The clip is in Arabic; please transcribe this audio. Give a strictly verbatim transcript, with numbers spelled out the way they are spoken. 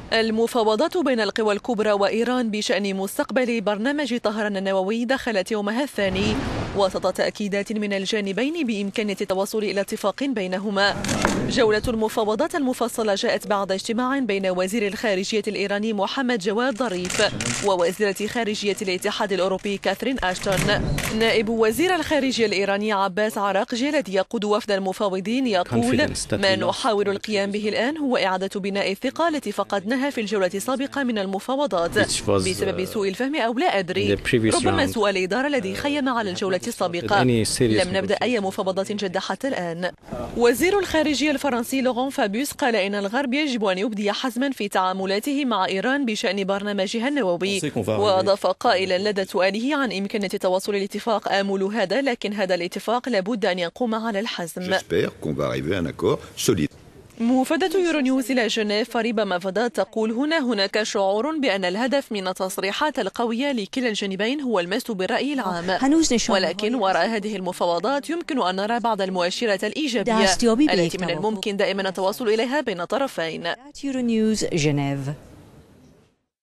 المفاوضات بين القوى الكبرى وإيران بشأن مستقبل برنامج طهران النووي دخلت يومها الثاني وسط تأكيدات من الجانبين بإمكانية التوصل إلى اتفاق بينهما. جولة المفاوضات المفصلة جاءت بعد اجتماع بين وزير الخارجية الإيراني محمد جواد ظريف ووزيرة خارجية الاتحاد الأوروبي كاثرين أشتون. نائب وزير الخارجية الإيراني عباس عراقجي الذي يقود وفد المفاوضين يقول: ما نحاول القيام به الآن هو إعادة بناء الثقة التي فقدناها في الجولة السابقة من المفاوضات بسبب سوء الفهم أو لا أدري، ربما سوء الإدارة الذي خيم على الجولة السابقة. لم نبدأ أي مفاوضات جادة حتى الآن. وزير الخارجية الفرنسي لوران فابيوس قال إن الغرب يجب أن يبدي حزما في تعاملاته مع إيران بشأن برنامجها النووي، وأضاف قائلا لدى سؤاله عن إمكانية التوصل لاتفاق آمل هذا، لكن هذا الاتفاق لابد أن يقوم على الحزم. مفادة يورونيوز إلى جنيف فريبة مفادات تقول: هنا هناك شعور بأن الهدف من التصريحات القوية لكلا الجانبين هو المس بالرأي العام، ولكن وراء هذه المفاوضات يمكن أن نرى بعض المؤشرات الإيجابية التي من الممكن دائما التوصل إليها بين الطرفين.